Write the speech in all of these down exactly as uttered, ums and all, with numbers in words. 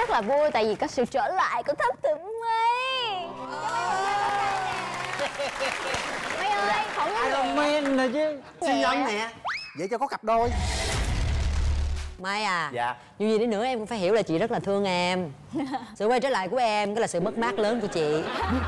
rất là vui tại vì có sự trở lại của Thám Tử Mây. Mây ơi, không có Iron Man nè chứ. Siêu nhân nè. Vậy cho có cặp đôi. Mai à. Dạ. Dù gì đi nữa em cũng phải hiểu là chị rất là thương em. Sự quay trở lại của em cái là sự mất mát lớn của chị.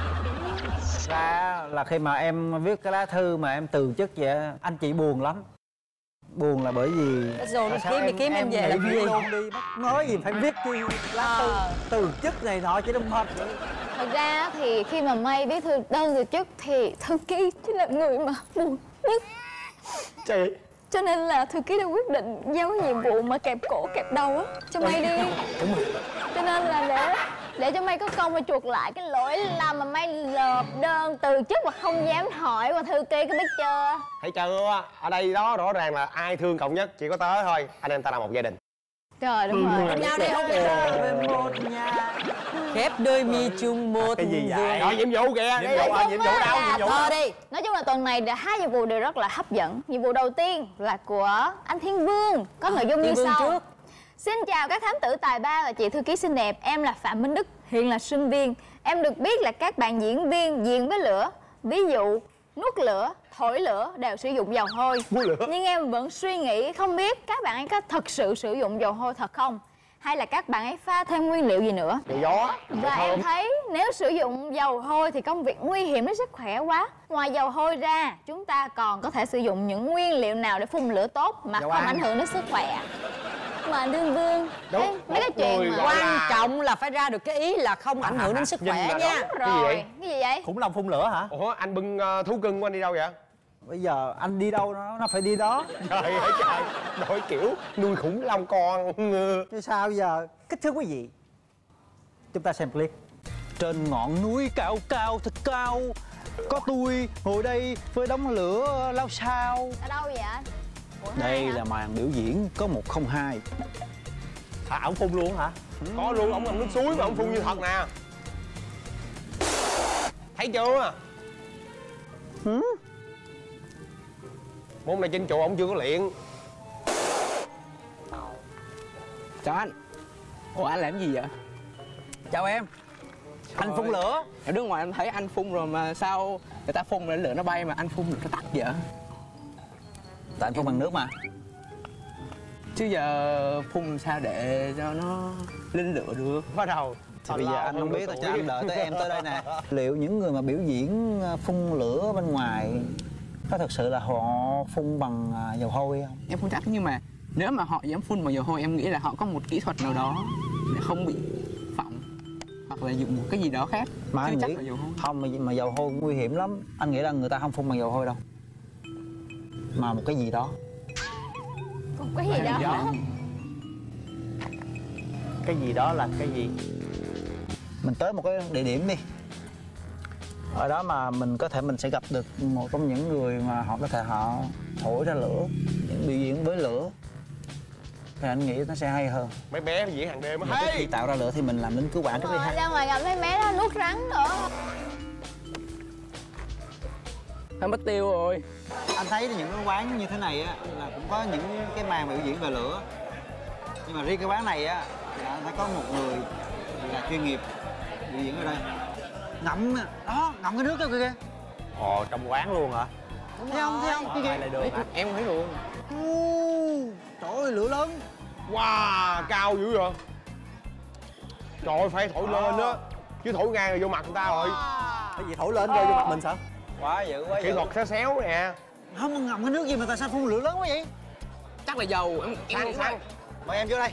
Ra là khi mà em viết cái lá thư mà em từ chức vậy, anh chị buồn lắm. Buồn là bởi vì rồi nó kiếm đi kiếm em, em về làm gì luôn đi, bắt nói gì phải viết chi lá thư từ chức này nọ chứ không hết. Thật ra thì khi mà Mây viết thư đơn từ chức thì thư ký chính là người mà buồn nhất. Chị. Cho nên là thư ký đã quyết định giao cái nhiệm vụ mà kẹp cổ kẹp đầu á cho Mây đi. Đúng rồi. Cho nên là để để cho Mây có công mà chuộc lại cái lỗi lầm mà Mây lợp đơn từ chức mà không dám hỏi qua thư ký, có biết chưa? Thấy chưa? Ở đây đó rõ ràng là ai thương cậu nhất chỉ có tớ thôi. Anh em ta là một gia đình. Trời đúng rồi. Anh nhau đây không về một nhà khép đôi mi chung một Cái gì vậy? vườn. Rồi nhiệm vụ kìa. Nhiệm vụ, à, nhiệm vụ đâu? Nhiệm vụ Thôi đi. Nói chung là tuần này là hai nhiệm vụ đều rất là hấp dẫn. Nhiệm vụ đầu tiên là của anh Thiên Vương, có nội dung như sau. Trước. Xin chào các thám tử tài ba và chị thư ký xinh đẹp. Em là Phạm Minh Đức, hiện là sinh viên. Em được biết là các bạn diễn viên diễn với lửa, ví dụ nuốt lửa, thổi lửa đều sử dụng dầu hôi. Nhưng em vẫn suy nghĩ không biết các bạn ấy có thật sự sử dụng dầu hôi thật không? Hay là các bạn ấy pha thêm nguyên liệu gì nữa? Dầu gió. Và em thấy nếu sử dụng dầu hôi thì công việc nguy hiểm đến sức khỏe quá. Ngoài dầu hôi ra, chúng ta còn có thể sử dụng những nguyên liệu nào để phun lửa tốt mà dầu không ăn. ảnh hưởng đến sức khỏe? Mà Đương Vương, Ê, mấy cái chuyện mà quan là... trọng là phải ra được cái ý là không ảnh hưởng đến sức khỏe nha. Đúng rồi. Cái gì vậy? Cái gì vậy? Khủng long phun lửa hả? Ủa anh bưng uh, thú cưng của anh đi đâu vậy? Bây giờ anh đi đâu nó nó phải đi đó. Trời ơi trời, đổi kiểu nuôi khủng long con. Chứ sao bây giờ? Kính thưa quý vị, chúng ta xem clip. Trên ngọn núi cao cao thật cao, có tôi ngồi đây với đống lửa lao sao. Ở đâu vậy anh? Đây là màn biểu diễn có một không hai. À, ổng phun luôn hả? Ừ. Có luôn, ổng làm nước suối mà ổng phun như thật nè. Thấy chưa? Ừ. Môn này trên trụ ổng chưa có luyện. Chào anh. Ủa anh làm gì vậy? Chào em. Anh phun lửa. Ở đứng ngoài em thấy anh phun rồi mà sao người ta phun lên lửa nó bay mà anh phun lửa nó tắt vậy? Tại anh phun bằng nước mà. Chứ giờ phun sao để cho nó lên lửa được? Bắt đầu. Thì bây giờ anh không biết, cho anh đợi tới em tới đây nè. Liệu những người mà biểu diễn phun lửa bên ngoài có thực sự là họ phun bằng dầu hôi không? Em không chắc, nhưng mà nếu mà họ dám phun bằng dầu hôi em nghĩ là họ có một kỹ thuật nào đó để không bị phỏng hoặc là dùng một cái gì đó khác. Mà anh chắc nghĩ là dầu hôi. không, mà, mà dầu hôi nguy hiểm lắm. Anh nghĩ là người ta không phun bằng dầu hôi đâu, mà một cái gì đó. Một cái gì đó hả? Cái gì đó là cái gì? Mình tới một cái địa điểm đi, ở đó mà mình có thể mình sẽ gặp được một trong những người mà họ có thể họ thổi ra lửa, những biểu diễn với lửa, thì anh nghĩ nó sẽ hay hơn. Mấy bé diễn hàng đêm á. Trước khi tạo ra lửa thì mình làm lính cứu hỏa trước đi ha. Ra ngoài gặp mấy bé đó nuốt rắn nữa. Anh mất tiêu rồi. Anh thấy những cái quán như thế này á là cũng có những cái màn biểu diễn về lửa, nhưng mà riêng cái quán này á là phải có một người là chuyên nghiệp biểu diễn ở đây. Ngậm đó, ngậm cái nước đó kìa. Ồ, trong quán luôn hả? Thấy không, thấy không? Kia kìa. Được, Em thấy luôn. Trời ơi, lửa lớn. Wow, cao dữ vậy. Trời ơi, phải thổi à. lên á, chứ thổi ngang rồi vô mặt người ta rồi. Cái gì thổi lên rơi vô mặt mình sao? Quá dữ, quá dữ. Kỹ thuật xéo xéo nè. Không, ngậm cái nước gì mà tại sao phun lửa lớn quá vậy? Chắc là dầu. Em xăng xăng. Mời em vô đây.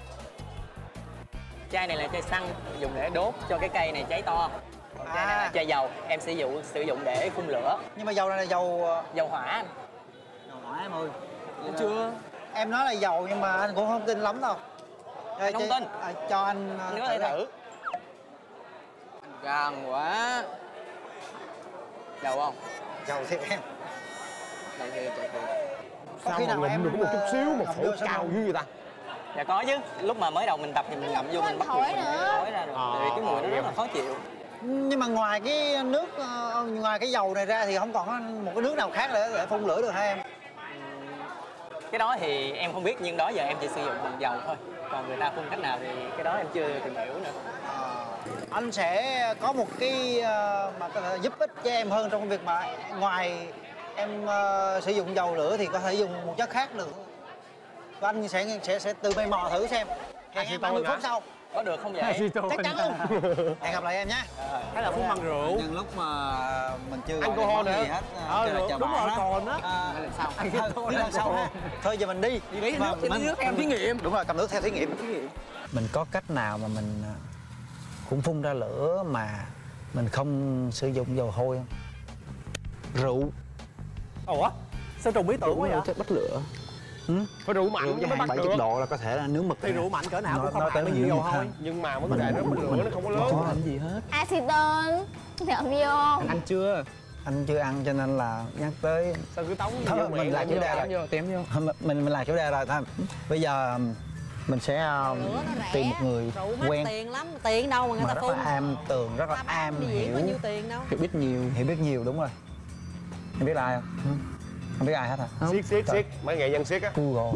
Chai này là chai xăng dùng để đốt cho cái cây này cháy to. Còn chai này là chai dầu, em sử dụng sử dụng để phun lửa. Nhưng mà dầu này là dầu dầu hỏa anh. Dầu hỏa em ơi. Em chưa. Em nói là dầu nhưng mà anh cũng không tin lắm đâu. Anh không tin? À, cho anh anh có thể thử. Anh gan quá. Dầu không? Dầu thiệt em. Dầu thiệt, dầu thiệt. Sao mà ngụm được có một chút xíu mà phổi cao dữ vậy ta? Dạ có chứ, lúc mà mới đầu mình tập thì mình ngậm vô mình bắt buộc mình thổi ra được. Tại vì cái mùi nó rất là khó chịu. Nhưng mà ngoài cái nước, ngoài cái dầu này ra thì không còn có một cái nước nào khác để, để phun lửa được hả em? Cái đó thì em không biết, nhưng đó giờ em chỉ sử dụng bằng dầu thôi. Còn người ta phun cách nào thì cái đó em chưa tìm hiểu nữa. Anh sẽ có một cái ờ, mà có thể giúp ích cho em hơn trong việc mà ngoài em ờ, sử dụng dầu lửa thì có thể dùng một chất khác nữa. Và anh sẽ sẽ sẽ tự mày mò thử xem. Hẹn em ba mươi phút sau. Có được không vậy? Chắc chắn luôn. Hẹn gặp lại em nhé. Hay là phun bằng rượu? Nhưng lúc mà mình chưa gọi alcohol món nữa. gì hết, Ờ, kêu là rượu, chờ đúng bạn rồi, á. còn á. À, lần sau. Đi lần sau ha. Thôi giờ mình đi. Đi lấy Mà nước, đi lấy mình- nước em thí nghiệm. Đúng rồi, cầm nước theo thí nghiệm. Mình có cách nào mà mình à, cũng phun ra lửa mà mình không sử dụng dầu hôi không? Rượu. Ủa? Sao trùng ý tưởng quá vậy? Chất bắt lửa. Phải rượu mạnh chứ mới bắt bảy mươi được. độ là có thể là nướng mực. Thì rượu mạnh cỡ nào Nó- cũng không nó hại tới bao nhiêu nhiều dầu ha. thôi. Nhưng mà vấn đề nó bắt lửa nó không có lớn. có Làm gì hết. Acetone nhậm vô. Anh ăn chưa? Anh chưa ăn cho nên là nhắc tới. Sao cứ tống Thôi, vô mình miệng lại làm chủ như đề vậy? rồi. Tém vô, tém vô. Thôi, mình mình mình làm chủ đề rồi thôi. Bây giờ mình sẽ uh, Lửa nó rẻ. tìm một người Rượu mắc quen tiền lắm, tiền đâu mà người mà ta rất phun. là am tường, rất là Ta am bán đi diễn bao hiểu, nhiêu tiền đâu. Hiểu biết nhiều. hiểu biết nhiều. Đúng rồi. Em biết ai không? Không biết ai hết hả? Siết siết siết. Mấy nghệ nhân siết á. Google.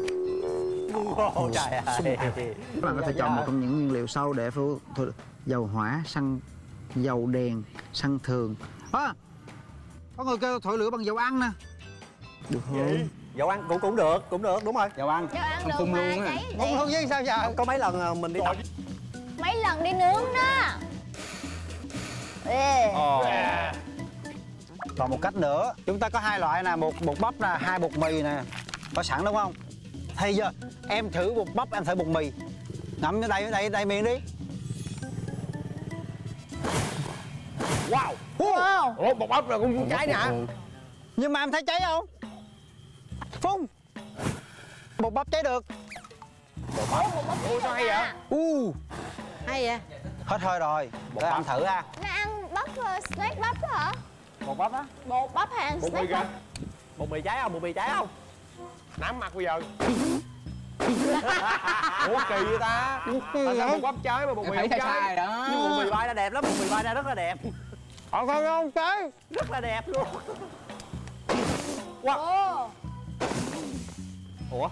Ồ trời ơi. Các bạn có thể chọn một trong những nguyên liệu sau để phun thôi, dầu hỏa, xăng, dầu đèn, xăng thường. À, có người kêu thổi lửa bằng dầu ăn nè. Được không? Dầu ăn cũng cũng được, cũng được, đúng rồi. Dầu ăn. Cho ăn Không được phun mà luôn á. cháy Không đi. không chứ sao giờ? Có mấy lần ờ, mình đi tập. Mấy lần đi nướng đó. Ê. Ồ. Còn một cách nữa, chúng ta có hai loại nè, một bột bắp nè, hai bột mì nè, có sẵn đúng không? Thì giờ em thử bột bắp, em thử bột mì, ngậm ở đây, ở đây, ở đây miệng đi. Wow. Wow. Ủa bột bắp là cũng cháy nè. Nhưng mà em thấy cháy không? Phun. Bột bắp cháy được. Ủa sao hay vậy? U. Hay vậy? Hết hơi rồi. Để anh thử ha. Nó ăn bắp uh, snack bắp đó hả? Bột bắp á. Bột bắp hay ăn Bột mì snack kìa. bắp? Bột mì cháy không? Bột mì cháy không? Nám mặt bây giờ. Ủa kỳ vậy ta? Tại sao bột bắp cháy mà bột Em mì thấy không sai sai cháy? đó. Nhưng bột mì bay ra đẹp lắm, bột mì bay ra rất là đẹp. Không không không cháy. Rất là đẹp luôn. Ồ. Ủa?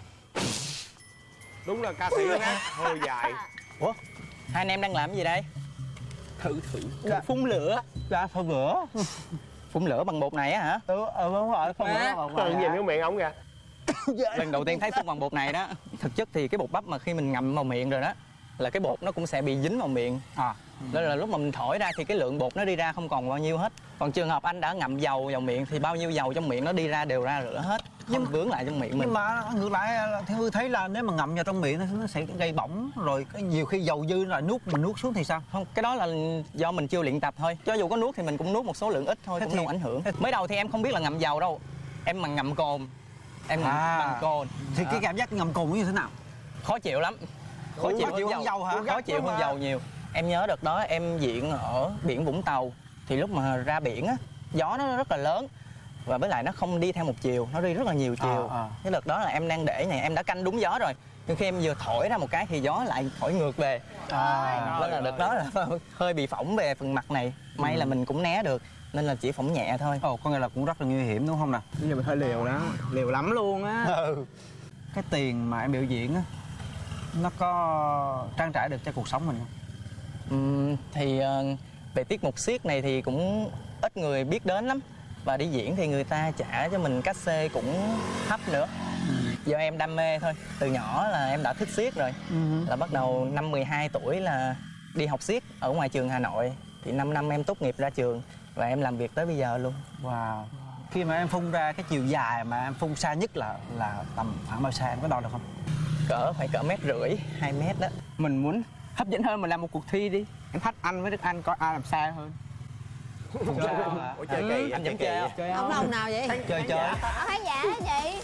Đúng là ca sĩ hát hơi dài. Ủa? Hai anh em đang làm cái gì đây? Thử thử. Dạ. Phun lửa. Dạ, phun lửa. Phun lửa bằng bột này á hả? Ừ, ừ đúng rồi, phun lửa bằng Ừ, nhìn cái miệng ổng kìa. Lần đầu tiên thấy phun bằng bột này đó. Thực chất thì cái bột bắp mà khi mình ngậm vào miệng rồi đó là cái bột nó cũng sẽ bị dính vào miệng. À. Đó là lúc mà mình thổi ra thì cái lượng bột nó đi ra không còn bao nhiêu hết. Còn trường hợp anh đã ngậm dầu vào miệng thì bao nhiêu dầu trong miệng nó đi ra đều ra rửa hết, không vướng lại trong miệng mình. Nhưng mà ngược lại là theo Hư thấy là nếu mà ngậm vào trong miệng nó sẽ gây bỏng, rồi cái nhiều khi dầu dư là nuốt mình nuốt xuống thì sao? Không, cái đó là do mình chưa luyện tập thôi. Cho dù có nuốt thì mình cũng nuốt một số lượng ít thôi, Thế cũng thì- không ảnh hưởng. Mới đầu thì em không biết là ngậm dầu đâu. Em mà ngậm cồn. Em ngậm À. bằng cồn. Thì cái cảm giác ngậm cồn như thế nào? Khó chịu lắm. Khó Ủa, chịu khó chịu hơn dầu hả? Khó chịu hơn dầu nhiều. Em nhớ đợt đó em diễn ở biển Vũng Tàu. Thì lúc mà ra biển á, gió nó rất là lớn. Và với lại nó không đi theo một chiều, nó đi rất là nhiều chiều. À, à. Cái đợt đó là em đang để này, em đã canh đúng gió rồi. Nhưng khi em vừa thổi ra một cái thì gió lại thổi ngược về. À, Nên là đợt đó là hơi bị phỏng về phần mặt này. May là mình cũng né được. Nên là chỉ phỏng nhẹ thôi. ồ, có nghĩa là cũng rất là nguy hiểm đúng không nào? Bây giờ mình hơi liều đó. Liều lắm luôn á. Ừ. Cái tiền mà em biểu diễn á, nó có trang trải được cho cuộc sống mình không? Ừm, thì ờ, về tiết mục xiếc này thì cũng ít người biết đến lắm. Và đi diễn thì người ta trả cho mình cát xê cũng thấp nữa. Do em đam mê thôi. Từ nhỏ là em đã thích xiếc rồi. Là bắt đầu năm mười hai tuổi là đi học xiếc ở ngoài trường Hà Nội. Thì năm năm em tốt nghiệp ra trường và em làm việc tới bây giờ luôn. Wow. Khi mà em phun ra cái chiều dài mà em phun xa nhất là là tầm khoảng bao xa, em có đo được không? Cỡ phải cỡ mét rưỡi, hai mét đó. Mình muốn hấp dẫn hơn, mình làm một cuộc thi đi. Em thách anh với Đức Anh coi ai làm xa hơn. Ủa chơi kỳ. Anh vẫn chơi không? Chơi Ông ông nào vậy? Chơi chơi. Ở khán giả hả chị?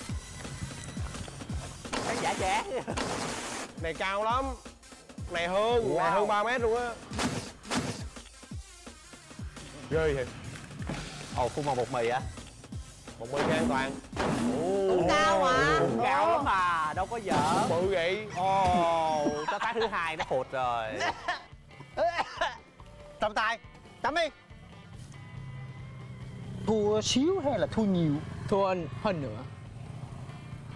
Khán giả trẻ. Này cao lắm. Này hơn, này hơn ba mét luôn á. Ghê vậy. Ồ, phun bằng bột mì á. Bột mì cho an toàn. Cũng cao mà. Cũng cao lắm mà, đâu có dở. Bự vậy. Ồ, tới cái thứ hai nó phụt rồi. Trọng tài, tắm đi. Thua xíu hay là thua nhiều? Thua hơn nữa.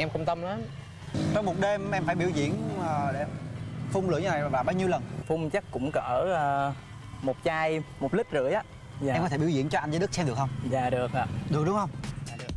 em không tâm lắm. Trong một đêm em phải biểu diễn uh, để phun lửa như này và bao nhiêu lần? Phun chắc cũng cỡ uh, một chai một lít rưỡi á. Dạ. Em có thể biểu diễn cho anh với Đức xem được không? Dạ được ạ. Được đúng không? Dạ được.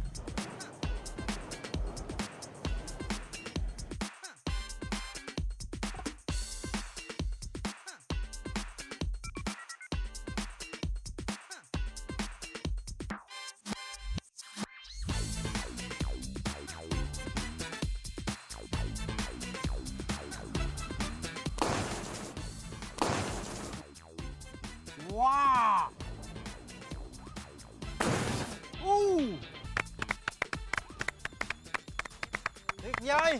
Wow. Uh. Tuyệt vời.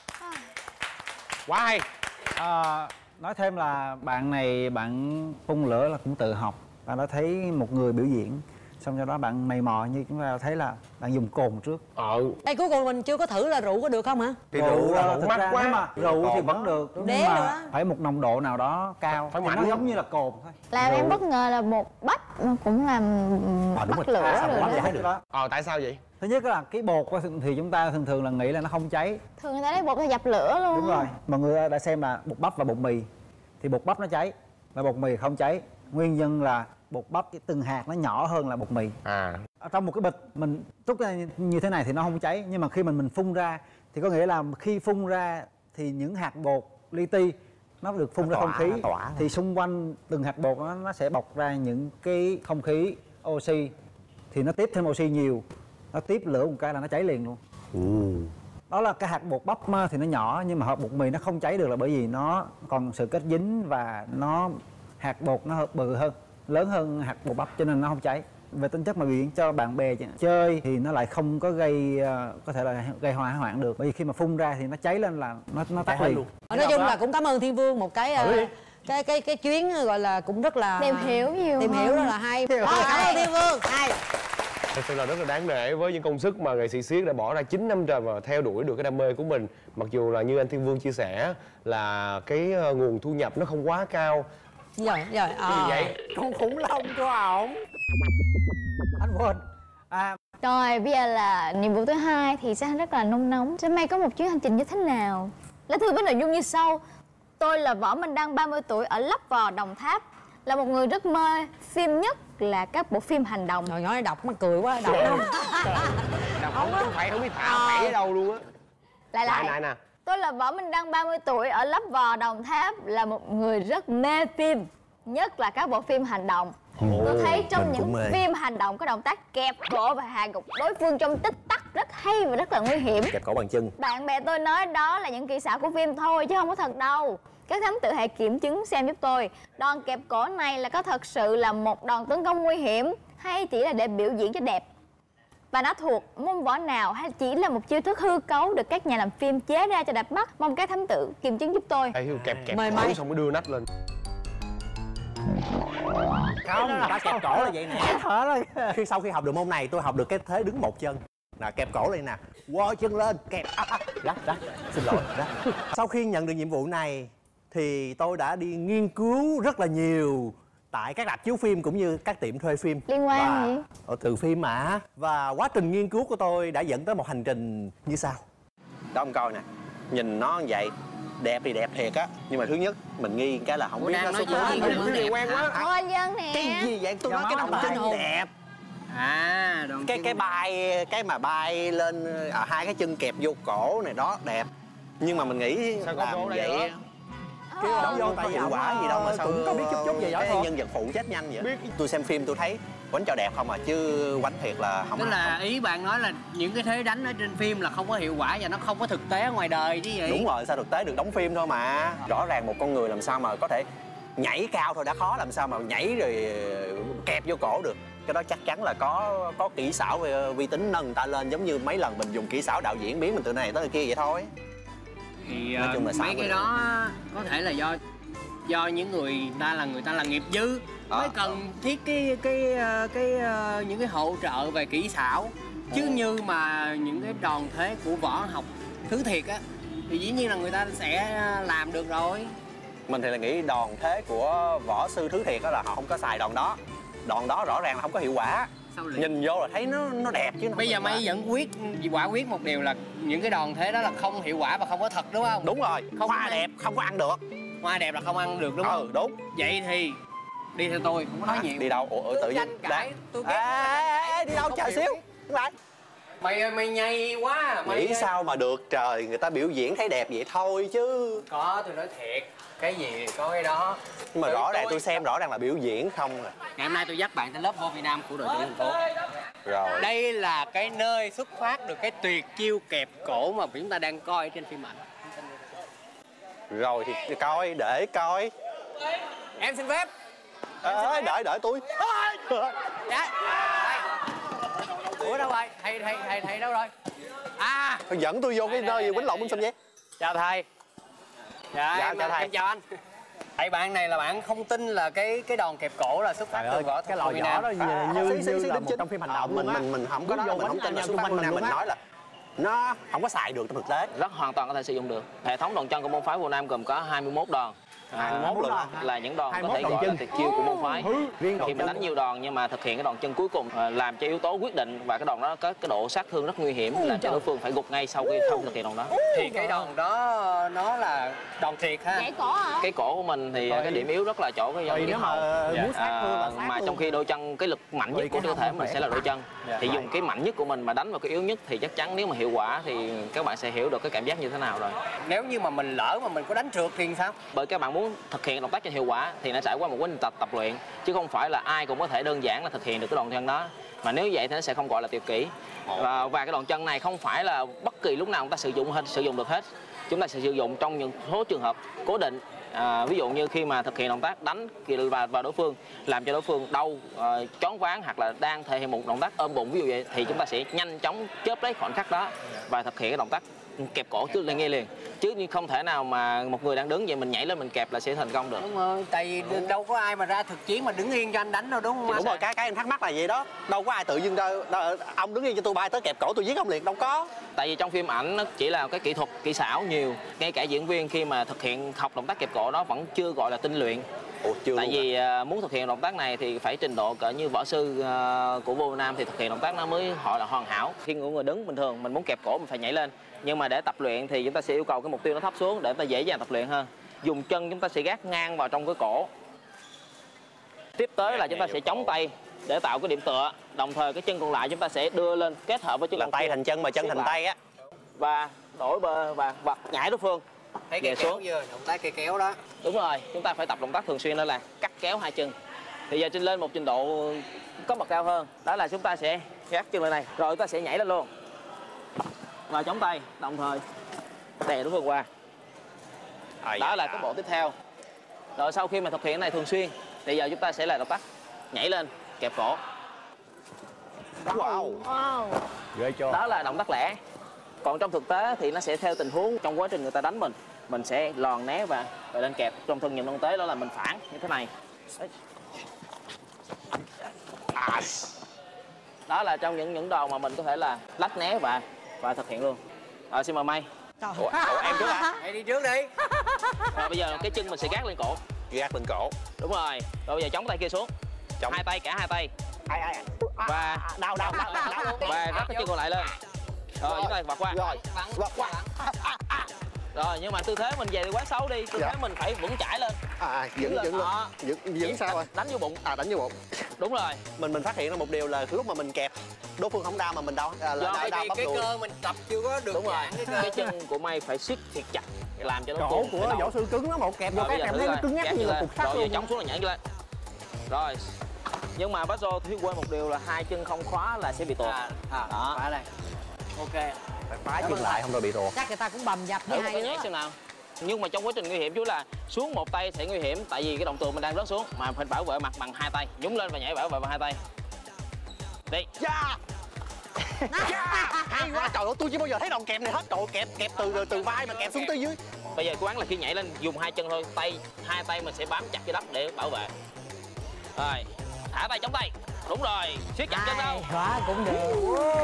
Quá hay. À, nói thêm là bạn này bạn phun lửa là cũng tự học. Bạn đã thấy một người biểu diễn, xong sau đó bạn mày mò như chúng ta thấy là bạn dùng cồn trước. Ờ. Đây cuối cùng mình chưa có thử là rượu có được không hả? Thì rượu là thực mắc ra quá. nếu mà rượu thì vẫn được, nhưng Đế mà nữa. phải một nồng độ nào đó cao. Phải Thì mạnh nó lắm. giống như là cồn thôi. Làm em bất ngờ là một bắp nó cũng làm À, đúng bắt rồi. lửa À, rồi bắp đó. vậy được đó. Ờ tại sao vậy? Thứ nhất là cái bột á, thì chúng ta thường thường là nghĩ là nó không cháy. Thường người ta lấy bột ra dập lửa luôn. Đúng rồi. Mọi người đã xem là bột bắp và bột mì thì bột bắp nó cháy và bột mì không cháy. Nguyên nhân là bột bắp cái từng hạt nó nhỏ hơn là bột mì. À. Ở trong một cái bịch mình trút ra như thế này thì nó không cháy, nhưng mà khi mình mình phun ra thì có nghĩa là khi phun ra thì những hạt bột li ti nó được phun Nó ra tỏa, không khí, nó tỏa. thì xung quanh từng hạt bột nó nó sẽ bọc ra những cái không khí oxy, thì nó tiếp thêm oxy nhiều, nó tiếp lửa một cái là nó cháy liền luôn. Ừ. Đó là cái hạt bột bắp thì nó nhỏ, nhưng mà hạt bột mì nó không cháy được là bởi vì nó còn sự kết dính và nó hạt bột nó bự hơn, lớn hơn hạt bột bắp cho nên nó không cháy. Về tính chất mà biểu diễn cho bạn bè chơi thì nó lại không có gây uh, có thể là gây hỏa hoạn được, bởi vì khi mà phun ra thì nó cháy lên là nó nó tắt liền luôn. Nói chung là cũng cảm ơn Thiên Vương một cái uh, cái cái cái chuyến gọi là cũng rất là Tìm hiểu nhiều tìm hơn. hiểu rất là hay. Rồi, cảm ơn Thiên Vương. Hay. Thật sự là rất là đáng nể với những công sức mà nghệ sĩ Siết đã bỏ ra chín năm trời và theo đuổi được cái đam mê của mình. Mặc dù là như anh Thiên Vương chia sẻ là cái nguồn thu nhập nó không quá cao. Rồi, rồi. Gì À. vậy? Con khủng long của ổng. Anh quên. À, Rồi bây giờ là nhiệm vụ thứ hai thì sẽ rất là nôn nóng. Sẽ may có một chuyến hành trình như thế nào? Lá thư với nội dung như sau. Tôi là Võ Minh Đăng, ba mươi tuổi, ở Lấp Vò, Đồng Tháp. Là một người rất mê phim, nhất là các bộ phim hành động. Rồi nói đọc mắc cười quá, đọc không? Đọc không không phải không biết thả phải ở đâu luôn á. Lại Lại lại. lại nè. Tôi là Võ Minh Đăng, ba mươi tuổi, ở Lấp Vò, Đồng Tháp. Là một người rất mê phim, nhất là các bộ phim hành động. Tôi thấy trong mình những cũng mê. phim hành động có động tác kẹp cổ và hạ gục đối phương trong tích tắc rất hay và rất là nguy hiểm. Kẹp cổ bằng chân. Bạn bè tôi nói đó là những kỹ xảo của phim thôi chứ không có thật đâu. Các thám tử hãy kiểm chứng xem giúp tôi. Đòn kẹp cổ này là có thật sự là một đòn tấn công nguy hiểm hay chỉ là để biểu diễn cho đẹp? Và nó thuộc môn võ nào hay chỉ là một chiêu thức hư cấu được các nhà làm phim chế ra cho đẹp mắt? Mong các thám tử kiểm chứng giúp tôi. Ê, kẹp kẹp Mời cổ mày. xong mới đưa nách lên. Không, người ta kẹp cổ là vậy nè. thở lên. Khi sau khi học được môn này tôi học được cái thế đứng một chân. Là kẹp cổ đây nè, quơ chân lên, kẹp. À, à, rắc, rắc, xin lỗi, rắc. Sau khi nhận được nhiệm vụ này thì tôi đã đi nghiên cứu rất là nhiều tại các rạp chiếu phim cũng như các tiệm thuê phim. Liên quan Và- gì? Ờ, từ phim mà. Và quá trình nghiên cứu của tôi đã dẫn tới một hành trình như sau. Đó ông coi nè, nhìn nó như vậy, đẹp thì đẹp thiệt á, nhưng mà thứ nhất mình nghi cái là không Ủa, biết đang nó nói xuất gì? phát Gì? từ Phim đâu. này quen quá. Thôi dân nè. Cái gì vậy? Tôi Dạ, nói cái máu động tinh tác hồn. đẹp. À, đòn Cái chân- cái bay cái mà bay lên à, hai cái chân kẹp vô cổ này đó đẹp. Nhưng mà mình nghĩ Sao có làm vô đây vậy nữa? cái đóng vô tại hiệu quả gì đâu mà sao cũng có biết chút chút về võ cái thuật. nhân vật phụ chết nhanh vậy. Biết. Tôi xem phim tôi thấy quánh cho đẹp không à, chứ quánh thiệt là không. Tức là ý bạn nói là những cái thế đánh ở trên phim là không có hiệu quả và nó không có thực tế ở ngoài đời chứ vậy? Đúng rồi, sao thực tế được đóng phim thôi mà. Rõ ràng một con người làm sao mà có thể nhảy cao thôi đã khó, làm sao mà nhảy rồi kẹp vô cổ được. Cái đó chắc chắn là có có kỹ xảo về vi tính nâng người ta lên, giống như mấy lần mình dùng kỹ xảo đạo diễn biến mình từ này tới kia vậy thôi. Thì Nói ờ, chung là xạo mấy cái rồi. đó có thể là do do những người ta là người ta là nghiệp dư Ờ, mới cần thiết cái cái ờ, cái ờ, những cái hỗ trợ về kỹ xảo, chứ như mà những cái đòn thế của võ học thứ thiệt á thì dĩ nhiên là người ta sẽ làm được rồi. Mình thì là nghĩ đòn thế của võ sư thứ thiệt đó là họ không có xài đòn đó. Đòn đó rõ ràng là không có hiệu quả. sao liền. Nhìn vô là thấy nó nó đẹp chứ. Bây giờ mày vẫn quyết quả quyết một điều là những cái đòn thế đó là không hiệu quả và không có thật đúng không? Đúng rồi. Không hoa ăn. đẹp không có ăn được. Hoa đẹp là không ăn được đúng không? Ừ đúng. Vậy thì đi theo tôi, không có nói nhiều. Đi đâu? Ủa tự nhiên tranh cãi, tôi ghét. Ê, ê, ê, đi đâu chờ xíu. Đứng lại. Mày ơi, mày nhây quá. Mày Nghĩ ơi. sao mà được trời, người ta biểu diễn thấy đẹp vậy thôi chứ. Có, tôi nói thiệt. Cái gì có cái đó. Nhưng mà Tôi- rõ ràng tôi- tôi xem rõ ràng là biểu diễn không à. Ngày hôm nay tôi dắt bạn tới lớp vô Việt Nam của đội tuyển thành phố. Rồi. Đây là cái nơi xuất phát được cái tuyệt chiêu kẹp cổ mà chúng ta đang coi trên phim ảnh. Rồi thì coi, để coi. Em xin phép. Ê, đợi đợi tôi. Dạ. Đây. Ủa đâu rồi? Thầy thầy thầy thầy đâu rồi? À, Thôi dẫn tôi vô cái nơi quýnh lộn binh xanh nhé. chào thầy. Dạ, Dạ, em, chào thầy. em chào anh. Thầy bạn này là bạn không tin là cái cái đòn kẹp cổ là xuất phát Trời từ ơi, võ cái thuật lò Việt võ Nam. đó À, như xí, xí, như xí, là đính một chính. trong phim hành Ờ, động mình luôn á. mình mình không có Đúng đó, vô mình không quánh tin là nhau xuất chung phát quanh Việt Nam, mình mình luôn á. nói là nó không có xài được trong thực tế. Rất hoàn toàn có thể sử dụng được. Hệ thống đòn chân của môn phái Vô Nam gồm có hai mươi mốt đòn. hai mươi mốt lần. Là những đòn hai mươi có mốt thể đòn gọi là chân. tuyệt chiêu của môn phái. Riêng đòn Khi mình chân. đánh nhiều đòn nhưng mà thực hiện cái đòn chân cuối cùng à, làm cho yếu tố quyết định và cái đòn đó có cái độ sát thương rất nguy hiểm, làm cho đối phương phải gục ngay sau khi không thực hiện đòn đó. Thì cái đòn đó nó là đòn triệt ha. Gãy cổ hả? Cái cổ của mình thì Rồi. cái điểm yếu rất là chỗ cái Rồi dòng nếu yết mà hầu. muốn sát thương là À, sát mà luôn. trong khi đôi chân cái lực mạnh nhất Rồi của cái cơ thể hông mình khỏe sẽ là đôi chân. Dạ. Thì dùng cái mạnh nhất của mình mà đánh vào cái yếu nhất thì chắc chắn nếu mà hiệu quả thì các bạn sẽ hiểu được cái cảm giác như thế nào rồi. Nếu như mà mình lỡ mà mình có đánh trượt thì sao? Bởi các bạn muốn thực hiện động tác cho hiệu quả thì nó trải qua một quá trình tập tập luyện, chứ không phải là ai cũng có thể đơn giản là thực hiện được cái đòn chân đó. Mà nếu vậy thì nó sẽ không gọi là tuyệt kỹ. Và, và cái đòn chân này không phải là bất kỳ lúc nào chúng ta sử dụng hết sử dụng được hết. Chúng ta sẽ sử dụng trong những số trường hợp cố định. À, ví dụ như khi mà thực hiện động tác đánh vào, vào đối phương, làm cho đối phương đau, uh, choáng váng hoặc là đang thể hiện một động tác ôm bụng ví dụ vậy, thì chúng ta sẽ nhanh chóng chớp lấy khoảnh khắc đó và thực hiện cái động tác kẹp cổ trước lên ngay liền. Chứ như không thể nào mà một người đang đứng vậy mình nhảy lên mình kẹp là sẽ thành công được. Đúng rồi, tại vì đâu có ai mà ra thực chiến mà đứng yên cho anh đánh đâu đúng không? Đúng rồi, cái cái em thắc mắc là vậy đó. Đâu có ai tự dưng đâu, đâu ông đứng yên cho tôi bay tới kẹp cổ tôi giết ông liền, đâu có. Tại vì trong phim ảnh nó chỉ là cái kỹ thuật, kỹ xảo nhiều. Ngay cả diễn viên khi mà thực hiện học động tác kẹp cổ đó vẫn chưa gọi là tinh luyện. Ủa, chưa Tại luôn vì à, muốn thực hiện động tác này thì phải trình độ cỡ như võ sư à, của Vô Nam thì thực hiện động tác nó mới gọi là hoàn hảo. Khi người đứng bình thường mình muốn kẹp cổ mình phải nhảy lên. Nhưng mà để tập luyện thì chúng ta sẽ yêu cầu cái mục tiêu nó thấp xuống để chúng ta dễ dàng tập luyện hơn. Dùng chân chúng ta sẽ gác ngang vào trong cái cổ. Tiếp tới là chúng ta sẽ chống tay để tạo cái điểm tựa. Đồng thời cái chân còn lại chúng ta sẽ đưa lên kết hợp với chân là còn tay kia. thành chân mà chân Siết thành lại. tay á. Và đổi bờ và và nhảy đối phương. Thấy Về cái kéo xuống. chưa? Động tác cây kéo đó. Đúng rồi, chúng ta phải tập động tác thường xuyên đó là cắt kéo hai chân. Thì giờ trên lên một trình độ có bậc cao hơn, đó là chúng ta sẽ gác chân lên này, rồi chúng ta sẽ nhảy lên luôn. Và chống tay, đồng thời đè đối phương qua. À, Đó dạ, là dạ. cái bộ tiếp theo. Rồi sau khi mà thực hiện cái này thường xuyên, thì giờ chúng ta sẽ là động tác nhảy lên, kẹp cổ. Wow. Wow. Ghê cho. Đó là động tác lẻ. Còn trong thực tế thì nó sẽ theo tình huống trong quá trình người ta đánh mình, mình sẽ lòn né và và lên kẹp. Trong thân nhận thực tế đó là mình phản như thế này. Đấy. À, Đó là trong những những đòn mà mình có thể là lách né và và thực hiện luôn. Rồi xin mời May. ủa, ủa, em trước hả? Hãy đi trước đi. Rồi bây giờ cái chân mình sẽ gác lên cổ. Gác lên cổ. Đúng rồi. Rồi bây giờ chống tay kia xuống. Chống. Hai tay, cả hai tay. Ai ai. Và Đau đau đau đau. đau. và rắc cái chân còn lại lên. Rồi chúng ta vặt qua. Rồi. Vặt qua. Rồi nhưng mà tư thế mình về thì quá xấu đi, tư Dạ. thế mình phải vững chãi lên. À, dựng lên. dựng lên. Đó. Dựng dựng sao rồi? Đánh vô bụng. À, đánh vô bụng. Đúng rồi. Mình mình phát hiện ra một điều là lúc mà mình kẹp đối phương không đau mà mình đau à, là Do đau Tại đau vì bắp cái đùi. cơ mình tập chưa có được Đúng rồi. giãn cái cơ. Cái chân của May phải siết thiệt chặt làm cho nó Cổ tuôn của cái đầu. võ sư cứng nó một kẹp vô Rồi, cái bây giờ kẹp thử thấy nó coi. cứng nhắc Gác như chân là lên. cục sắt Rồi luôn. giờ chống xuống là nhảy lên. Rồi. Nhưng mà Bác Dô thiếu quên một điều là hai chân không khóa là sẽ bị tuột. À, à, Đó. phải đây. Ok. Phải phá chân lại không thôi bị tuột. Chắc người ta cũng bầm dập Thử với một hai cái đứa. nhảy xem nào. Nhưng mà trong quá trình nguy hiểm chú là xuống một tay sẽ nguy hiểm tại vì cái động tượng mình đang rớt xuống mà phải bảo vệ mặt bằng hai tay, nhúng lên và nhảy bảo vệ bằng hai tay. Đi. Dạ. Dạ. Hay quá trời ơi, tôi chưa bao giờ thấy đòn kẹp này hết. Trời ơi, kẹp kẹp từ từ vai mà kẹp xuống tới dưới. Bây giờ cố gắng là khi nhảy lên dùng hai chân thôi, tay hai tay mình sẽ bám chặt cái đất để bảo vệ. Rồi, thả tay chống tay. Đúng rồi, siết chặt chân đâu. Quá cũng được.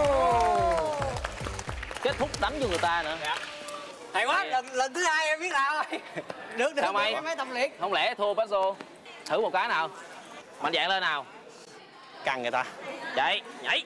Kết thúc đánh cho người ta nữa. Hay quá, lần lần thứ hai em biết làm rồi. Được được, Sao mày? em phải tập luyện. Không lẽ thua Bác Dô? Thử một cái nào. Mạnh dạn lên nào. Căng người ta. Chạy, nhảy.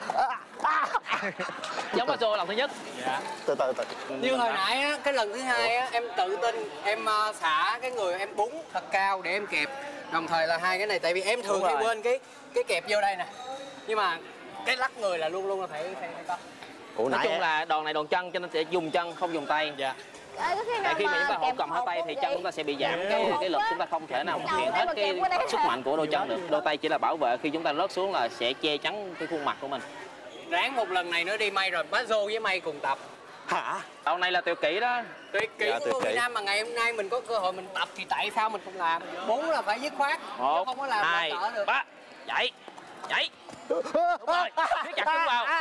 Giống ở show lần thứ nhất. Dạ. Từ từ từ. Như hồi nãy á, cái lần thứ hai á, em tự tin em uh, xả cái người em búng thật cao để em kẹp. Đồng thời là hai cái này tại vì em thường hay quên cái cái kẹp vô đây nè. Nhưng mà cái lắc người là luôn luôn là phải phải, phải có. Ủa, Nói nãy chung là đòn này đòn chân cho nên sẽ dùng chân không dùng tay. Dạ. Ê, có khi nào Tại khi mà chúng ta kẹp hỗ cầm hết tay thì chân chúng ta sẽ bị giảm cái cái lực, chúng ta không thể nào thực hiện hết cái sức mạnh của đôi chân được. Đôi tay chỉ là bảo vệ, khi chúng ta rớt xuống là sẽ che chắn cái khuôn mặt của mình. Ráng một lần này nữa đi May rồi, Mazo với May cùng tập. hả? Đầu này là tuyệt kỹ đó. Tuyệt kỹ Dạ, của tuyệt người kỹ. Việt Nam mà ngày hôm nay mình có cơ hội mình tập thì tại sao mình không làm? Bốn là phải dứt khoát, chứ Một, không có làm hai, cỡ được. ba, nhảy, nhảy. Đúng rồi, siết chặt chân vào.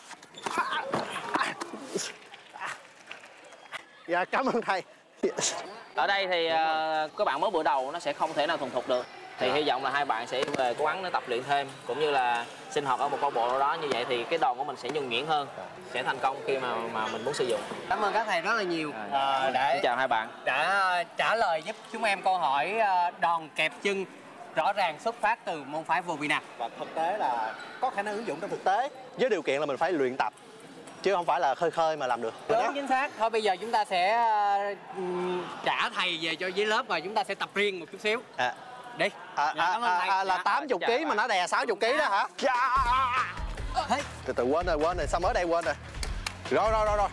Dạ, cảm ơn thầy. Ở đây thì uh, các bạn mới bữa đầu nó sẽ không thể nào thuần thục được. Thì hy vọng là hai bạn sẽ về cố gắng để tập luyện thêm, cũng như là sinh hoạt ở một câu bộ nào đó, như vậy thì cái đòn của mình sẽ nhuần nhuyễn hơn, sẽ thành công khi mà mà mình muốn sử dụng. Cảm ơn các thầy rất là nhiều à, đã Xin chào hai bạn. đã trả lời giúp chúng em câu hỏi à, đòn kẹp chân rõ ràng xuất phát từ môn phái vô vi nam. Và thực tế là có khả năng ứng dụng trong thực tế, với điều kiện là mình phải luyện tập, chứ không phải là khơi khơi mà làm được. Đúng, chính xác. Thôi bây giờ chúng ta sẽ à, ừm, trả thầy về cho dưới lớp và chúng ta sẽ tập riêng một chút xíu. À. Đi. À, Dạ, à, cảm ơn à, thầy. à, là Dạ. tám mươi ký mà nó đè sáu mươi ký đó hả? Hey. Từ từ, quên rồi, quên rồi, sao mới đây quên rồi. Rồi, rồi, rồi, rồi.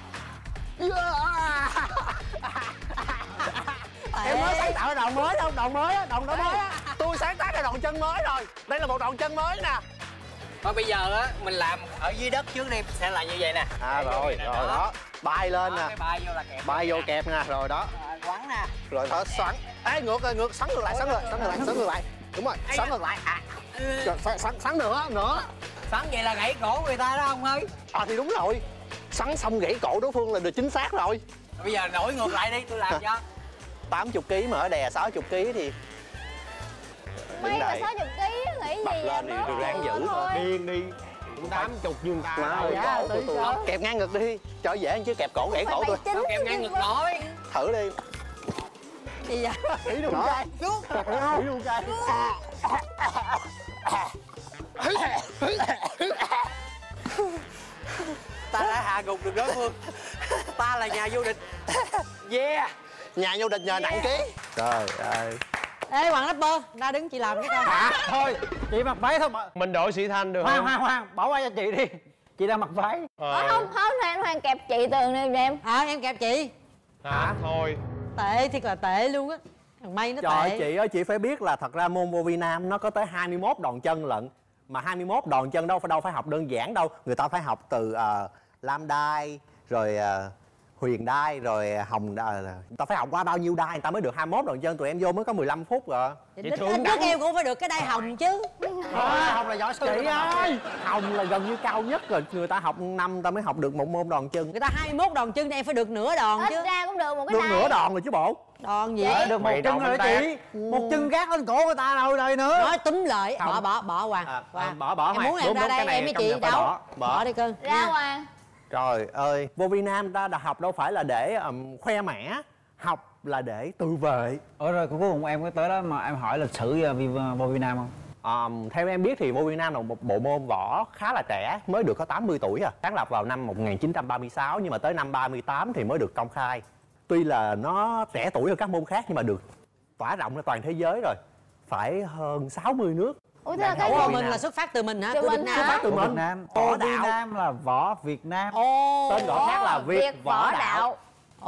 Em mới sáng tạo ra đòn mới không? Đòn mới á, đòn đó mới á. Tôi sáng tác ra đòn chân mới rồi. Đây là một đòn chân mới nè. Thôi bây giờ á, mình làm ở dưới đất trước đi, sẽ là như vậy nè. À rồi, rồi đó. đó. Bay lên Đó, nè. cái bay vô là kẹp. Bay vô kẹp nè, rồi đó. À, quắn nè. Rồi đó, xoắn. Ê, ngược rồi, ngược, xoắn ngược lại, xoắn ngược lại, xoắn ngược lại, xoắn ngược lại. Đúng rồi, xoắn ngược lại. À. Rồi, xoắn, xoắn, xoắn nữa, nữa. Xoắn vậy là gãy cổ người ta đó ông ơi. À thì đúng rồi. Xoắn xong gãy cổ đối phương là được chính xác rồi. Bây giờ đổi ngược lại đi, tôi làm cho. tám mươi ký mà ở đè sáu mươi ký thì May mà sáu mươi ký nghĩ gì bật lên thì mới tôi ráng giữ thôi. Điên đi. tám mươi dương ta. Má ơi, cổ của tôi kẹp ngang ngực đi cho dễ chứ kẹp cổ gãy cổ tôi. Sao kẹp ngang ngực nổi. Thử đi. Gì vậy? Thử luôn trai. Thử luôn trai. Ta đã hạ gục được đối phương. Ta là nhà vô địch. Yeah. Nhà vô địch nhờ nặng ký. Trời ơi. Ê Hoàng Rapper, ra đứng chị làm cái coi. Hả? Thôi, chị mặc váy thôi mà. Mình đổi sĩ Thanh được Khoan, không? khoan, khoan, bỏ qua cho chị đi. Chị đang mặc váy. Ờ, không, không, Hoàng, Hoàng kẹp chị Tường đi em. À em kẹp chị. Hả? Thôi. Tệ thiệt là tệ luôn á. Thằng May nó Trời ơi, tệ. chị ơi, chị phải biết là thật ra môn vô vi nam nó có tới hai mươi mốt đòn chân lận. Mà hai mươi mốt đòn chân đâu phải đâu phải học đơn giản đâu. Người ta phải học từ uh, lam đai, rồi uh, huyền đai, rồi hồng đai. Người ta phải học qua bao nhiêu đai người ta mới được hai mươi mốt đòn chân. Tụi em vô mới có mười lăm phút rồi. Ít nhất em cũng phải được cái đai hồng chứ. À, Hồng là giỏi sư. Chị ơi, hồng là gần như cao nhất rồi. Người ta học năm ta mới học được một môn đòn chân. Người ta hai mươi mốt đòn chân, em phải được nửa đòn Ít chứ. ra cũng được một cái Được đai. nửa đòn rồi chứ bộ. Đòn gì? Dạ, được một Mày chân đòn rồi bánh chị. Một chân gác lên cổ người ta đâu đây nữa. Nói túm lợi, bỏ bỏ bỏ Hoàng. À, Hoàng. bỏ bỏ Em Hoàng. muốn em Đúng, ra đúng, đây cái này em với công chị nhận phải đâu. bỏ. Bỏ. Bỏ đi cưng. Ra Hoàng. Trời ơi, vô vi nam ta đã học đâu phải là để um, khoe mẽ. Học là để tự vệ. Ủa rồi cuối cùng em có tới đó mà em hỏi lịch sử vô Việt Nam không? Um, theo em biết thì vô vi nam là một bộ môn võ khá là trẻ, mới được có tám mươi tuổi à. Sáng lập vào năm một nghìn chín trăm ba mươi sáu nhưng mà tới năm ba mươi tám thì mới được công khai. Tuy là nó trẻ tuổi hơn các môn khác nhưng mà được tỏa rộng ra toàn thế giới rồi. Phải hơn sáu mươi nước. Ủa, thế là cái Ủa Việt mình Nam. là xuất phát từ mình hả? Từ Của mình Việt Nam hả? hả? Từ Của mình. Việt Nam. Võ Việt đạo. Nam là võ Việt Nam. Ồ. Tên gọi khác là Việt, Võ Đạo.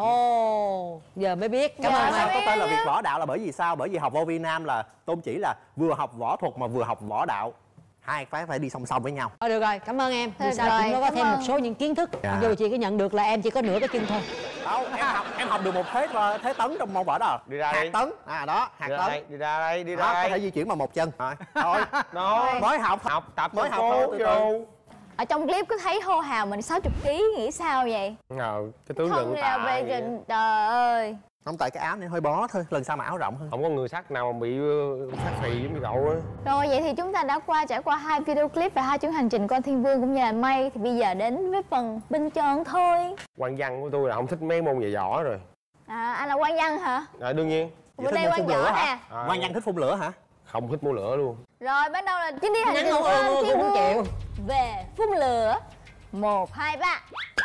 Ồ. Giờ mới biết. Cảm Giờ ơn mới em. Có tên là Việt Võ Đạo là bởi vì sao? Bởi vì học vô vi nam là tôn chỉ là vừa học võ thuật mà vừa học võ đạo. Hai cái phải đi song song với nhau. Thôi được rồi, cảm ơn em. Thôi Dù sao rồi, cũng có cảm thêm ơn. một số những kiến thức. Dạ. Mặc dù chị có nhận được là em chỉ có nửa cái chân thôi. Đâu, em học em học được một thế thế tấn trong môn võ đó. Đi ra hạt đi. tấn. À đó, hạt Đi ra tấn. đây, đi ra đây, đi ra Đó, có thể đây. di chuyển bằng một chân. Rồi. Thôi. Nó Mới học học tập mới mới học học thôi, cố từ từ. vô. Ở trong clip có thấy hô hào mình sáu mươi ký, nghĩ sao vậy? Ờ, cái tướng Không lựng ra tạ về vậy. trình, trời ơi. Không, tại cái áo này hơi bó thôi, lần sau mà áo rộng hơn. Không có người sắt nào mà bị uh, sắt phì giống như cậu á. Rồi vậy thì chúng ta đã qua trải qua hai video clip và hai chuyến hành trình của anh Thiên Vương cũng như là May. Thì bây giờ đến với phần bình chọn thôi. Quan văn của tôi là không thích mấy môn về võ rồi. À, anh là Quang Văn hả? À, đương nhiên. Bữa đây Quang võ nè. À, Quang Văn thích phun lửa hả? Không hít mũi lửa luôn. Rồi bắt đầu là chuyến đi hành Nắng trình không của ưa anh mưa Thiên cũng không Vương chịu. về phun lửa. Một, hai, ba.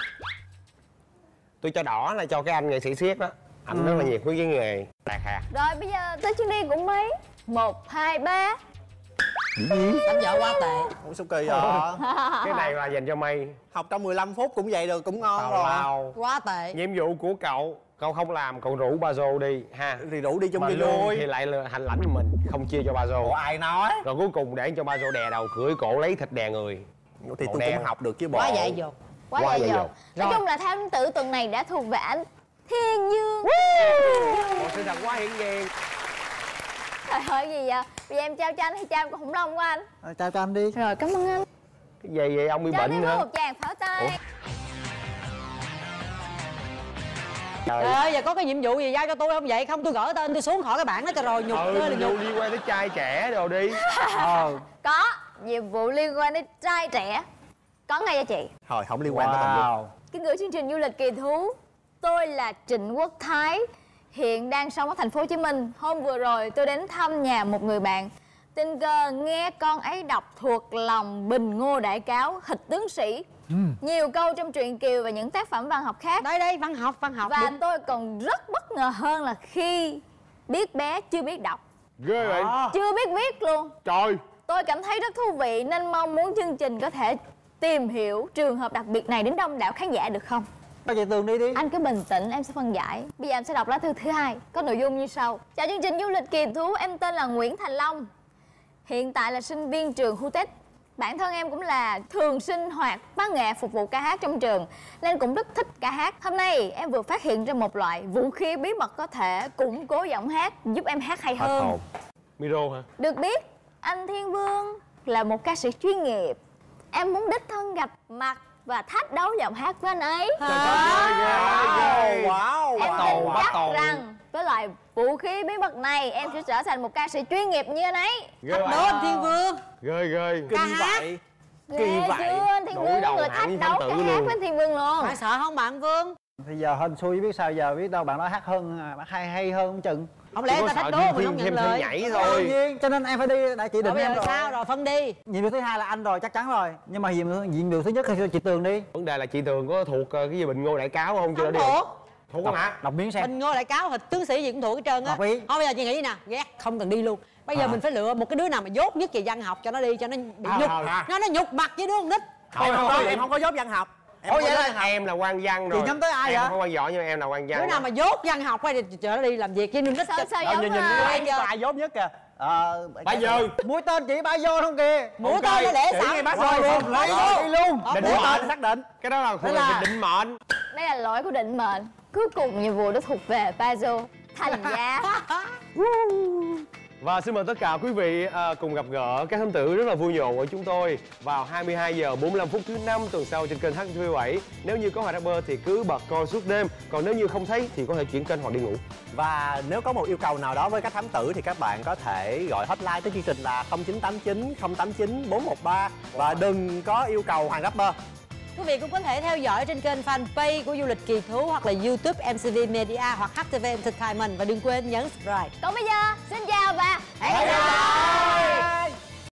Tôi cho đỏ là cho cái anh nghệ sĩ siết đó. Anh Ừ. rất là nhiệt với cái nghề tạc hạt. Rồi bây giờ tới chuyến đi của mấy. Một, hai, ba. Tánh vợ quá tệ. Ủa sao kỳ vậy? Cái này là dành cho mày. Học trong mười lăm phút cũng vậy được, cũng ngon Tào rồi. lao. Quá tệ. Nhiệm vụ của cậu, cậu không làm, cậu rủ ba Zô đi ha. Thì rủ đi chung Mà đi lương vui. thì lại là hành lãnh cho mình, không chia cho ba Zô. Ủa ai nói? Rồi cuối cùng để cho ba Zô đè đầu cưỡi cổ lấy thịt đè người. Thì Màu tôi đen. cũng học được chứ bộ. Quá dại dột. Quá Quá dại dại dột. dột. Nói Rồi. chung là thám tử tuần này đã thuộc về anh Thiên Dương. Một sự thật quá hiển nhiên. Trời ơi gì vậy? Bây giờ em trao cho anh hay trao con khủng long của anh? Ờ, chào cho anh đi. Rồi cảm ơn anh. Cái gì vậy, ông bị Cho bệnh em hả? một tràng pháo tay. Ủa? Trời ơi, giờ có cái nhiệm vụ gì giao cho tôi không vậy? Không tôi gỡ tên tôi xuống khỏi cái bảng đó cho rồi, nhục Ừ, ơi là nhiệm vụ nhục. liên quan tới trai trẻ rồi đi. Ờ. Có nhiệm vụ liên quan đến trai trẻ. Có ngay cho chị. Thôi không liên quan tới mình luôn. Wow. Kính gửi chương trình du lịch kỳ thú. Tôi là Trịnh Quốc Thái, hiện đang sống ở thành phố Hồ Chí Minh. Hôm vừa rồi tôi đến thăm nhà một người bạn. Tình cờ nghe con ấy đọc thuộc lòng Bình Ngô Đại Cáo, Hịch Tướng Sĩ, nhiều câu trong truyện Kiều và những tác phẩm văn học khác. Đây đây, văn học, văn học. Và đúng. tôi còn rất bất ngờ hơn là khi biết bé chưa biết đọc, Ghê vậy. chưa biết viết luôn. Trời. Tôi cảm thấy rất thú vị nên mong muốn chương trình có thể tìm hiểu trường hợp đặc biệt này đến đông đảo khán giả được không? Cho chị Tường đi đi. Anh cứ bình tĩnh, em sẽ phân giải. Bây giờ em sẽ đọc lá thư thứ hai, có nội dung như sau. Chào chương trình du lịch kỳ thú, em tên là Nguyễn Thành Long, hiện tại là sinh viên trường Hu Tích. Bản thân em cũng là thường sinh hoạt văn nghệ phục vụ ca hát trong trường nên cũng rất thích ca hát. Hôm nay em vừa phát hiện ra một loại vũ khí bí mật có thể củng cố giọng hát, giúp em hát hay Hết hơn. hồn. Miro hả? Được biết, anh Thiên Vương là một ca sĩ chuyên nghiệp. Em muốn đích thân gặp mặt và thách đấu giọng hát với anh ấy. Wow, wow. Em tồn, tin bắt chắc tồn. rằng với loại vũ khí bí mật này em sẽ trở thành một ca sĩ chuyên nghiệp như anh ấy. Ghê Đố vậy. anh Thiên Vương. Ghê ghê. Kinh hát. vậy. Ghê vậy. chưa? Anh Thiên Đối Vương đầu người hạng thách với đấu Thám ca Tử hát luôn. với anh Thiên Vương luôn. Phải sợ không bạn Vương? Bây giờ hên xui biết sao giờ, biết đâu bạn nói hát hơn, hát hay hay hơn không chừng. Không lẽ Chỉ người có ta sợ thách đố thêm mình không thêm nhận thêm lời? nhảy Tự thôi. nhiên, cho nên em phải đi, đã chỉ Rồi định bây em giờ rồi. sao rồi, phân đi. Nhiệm vụ thứ hai là anh rồi, chắc chắn rồi. Nhưng mà nhiệm vụ, nhiệm vụ thứ nhất thì chị Tường đi. Vấn đề là chị Tường có thuộc ờ, cái gì Bình Ngô Đại Cáo không? Chưa Không đi. thuộc. Thuộc không hả? Đọc miếng xem. Bình Ngô Đại Cáo, Hịch Tướng Sĩ gì cũng thuộc hết trơn á. Ngọc Ý. Thôi bây giờ chị nghĩ nè, ghét không cần đi luôn. Bây giờ À. mình phải lựa một cái đứa nào mà dốt nhất về văn học cho nó đi, cho nó bị À, nhục. à. Nó nó nhục mặt với đứa con nít. Em không có, em không có dốt văn học. Em Ủa không có vậy dốt là văn học. Em là quan văn rồi. Chị nhắm tới ai em vậy? không quan giỏi nhưng em là quan văn. Đứa nào mà dốt văn học ấy thì cho nó đi làm việc với đứa nít. Sao sao Ờ, giống nhìn nhìn à? cái cái tài dốt nhất kìa. Ờ, Bây giờ. mũi tên chỉ ba vô không kìa. Mũi Ok, tên nó để chỉ sẵn. ngay bác Rồi rồi luôn, luôn. lấy Rồi. luôn, đi luôn. Định Mũi mệnh. tên xác định. Cái đó là Thế là- định mệnh. Đây là lỗi của định mệnh. Cuối cùng nhiệm vụ đã thuộc về Bazo. Thành giá. Và xin mời tất cả quý vị à, cùng gặp gỡ các thám tử rất là vui nhộn của chúng tôi vào hai mươi hai giờ bốn mươi lăm phút thứ năm tuần sau trên kênh hát tê vê bảy. Nếu như có Hoài Rapper thì cứ bật coi suốt đêm, còn nếu như không thấy thì có thể chuyển kênh hoặc đi ngủ. Và nếu có một yêu cầu nào đó với các thám tử thì các bạn có thể gọi hotline tới chương trình là không chín tám chín không tám chín bốn một ba. Và đừng có yêu cầu Hoàng Rapper. Quý vị cũng có thể theo dõi trên kênh fanpage của Du lịch Kỳ Thú hoặc là YouTube em xê vê Media hoặc hát tê vê Entertainment và đừng quên nhấn subscribe. Còn bây giờ, xin chào và hẹn gặp lại.